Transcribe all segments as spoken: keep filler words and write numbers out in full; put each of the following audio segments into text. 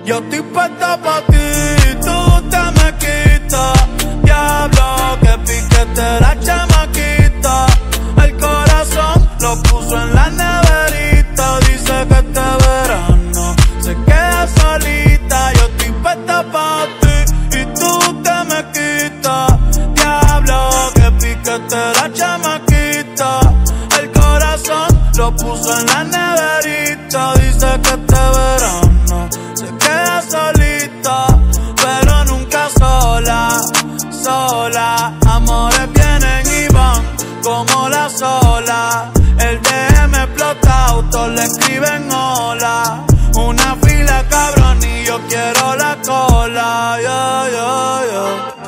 Yo estoy puesta pa' ti, tú te me quitas. Diablo, que piquete la chamaquita. El corazón lo puso en la neverita. Dice que este verano se queda solita. Yo estoy puesta pa' ti y tú te me quitas. Diablo, que piquete la chamaquita. El corazón lo puso en la neverita. Dice que este verano se queda solita, pero nunca sola, sola. Amores vienen y van como la sola. El D M explotado, todos le escriben hola. Una fila cabrón y yo quiero la cola. Yo, yo, yo.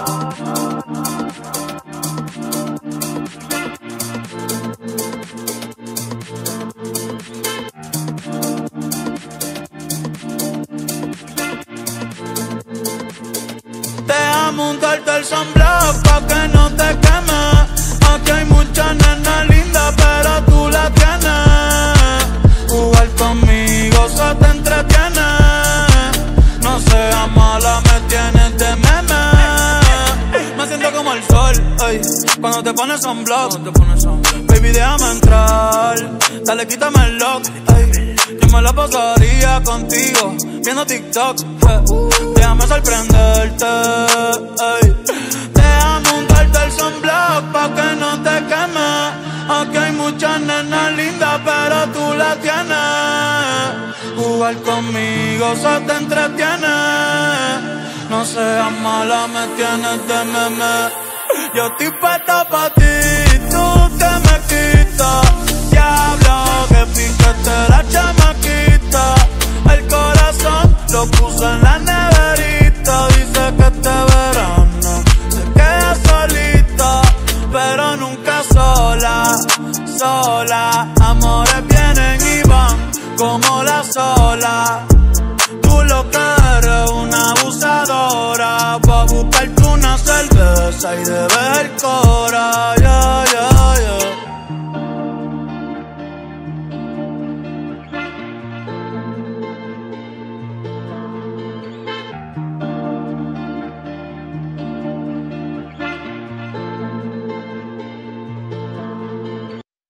Deja montarte el sunblock pa' que no te quemes. Aquí hay muchas nenas lindas, pero tú la tienes. Jugar conmigo se te entretiene. No seas mala, me tienes de meme. Me siento como el sol, ey, cuando te pones sunblock. Baby, déjame entrar, dale, quítame el lock, ey. Yo me la pasaría contigo, viendo TikTok, eh. Déjame sorprenderte, ey. Déjame untarte el sunblock pa' que no te quemes. Aquí hay muchas nenas lindas, pero tú la tienes. Jugar conmigo se te entretiene. No seas mala, me tienes de meme. Yo estoy puesta pa' ti, tú te me quitas. Diablo, que piquete la chamaquita. El corazón lo puso en la neverita. Dice que este verano se queda solita, pero nunca sola, sola. Amores vienen y van como la sola. Tú lo que eres una abusadora, pa' buscarte una cerveza y de ver cora.